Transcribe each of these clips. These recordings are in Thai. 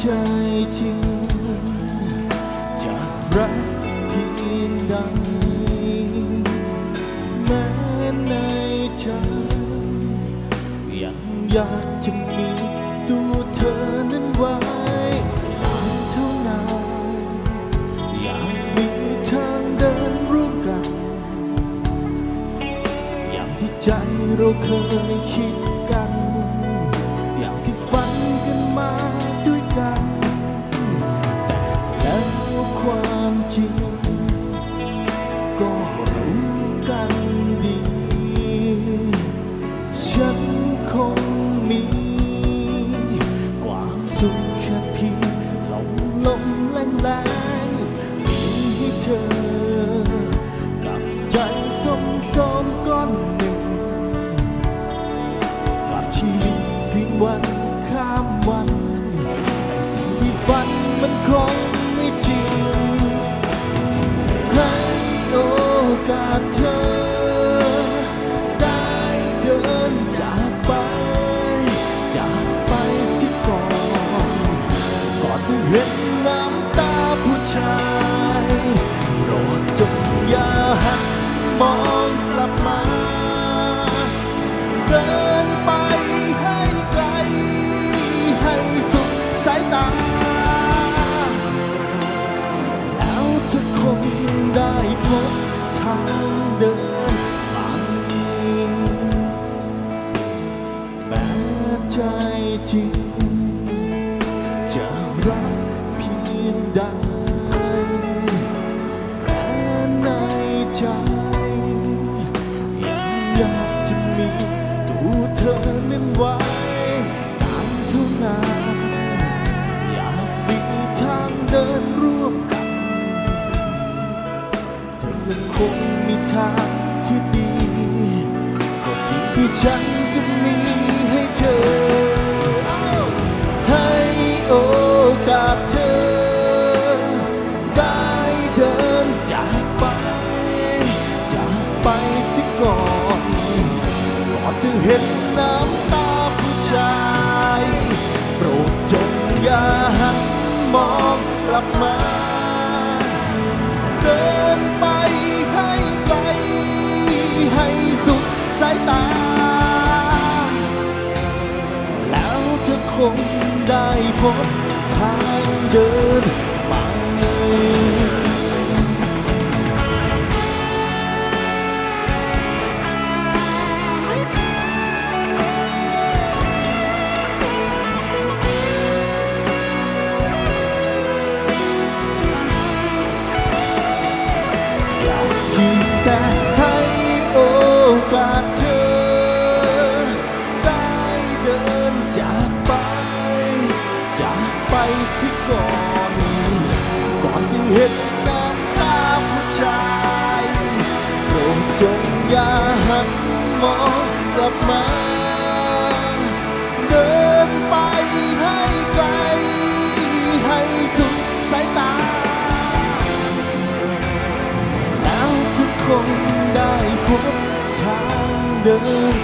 ใจจริงจะรักเพียงใดแม้ในใจยังอยากจะมีตัวเธอนั้นไว้นานเท่านานอยากมีทางเดินร่วมกันอย่างที่ใจเราเคยคิดกันอย่างที่ฝันกันมาด้วยกันแต่แล้วความจริงก็รู้กันดีฉันคงมีความสุขแค่เพียงลมแรงมีให้เธอกับใจส้มก้อนหนึ่งกับชีวิตเพียงวันข้ามวันไอ้สิ่งที่ฝันมันคงไม่จริงให้โอกาสเธอได้เดินจากไปสิก่อนจะเห็นน้ำตาผู้ชายโปรดจงอย่าหันมองกลับมาเดินไปให้ไกลให้สุดสายตาแล้วเธอคงได้พบทางเดินใหม่แม้ใจจริงจะรักเพียงใดแม้ในใจยังอยากจะมีตัวเธอนั้นไว้นานเท่านานอยากมีทางเดินร่วมกันแต่ยังคงมีทางที่ดีกว่าสิ่งที่ฉันจะมีให้เธอให้โอกาสเธอได้เดินจากไปสิก่อนจะเห็นน้ำตาผู้ชายโปรดจงอย่าหันมองกลับมาเดินไปให้ไกลให้สุดสายตาแล้วเธอคงได้พบทางเดินใหม่อยากเพียงแต่ให้โอกาสเธอได้เดินจากไปสิก่อนจะเห็นน้ำตาผู้ชายโปรดจงอย่าหันมองกลับมาเดินไปให้ไกลให้สุดสายตาแล้วทุกคนได้พบทางเดิน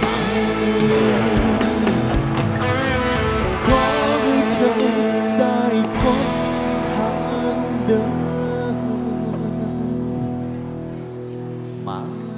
ขอให้เธอได้พบทางเดินมา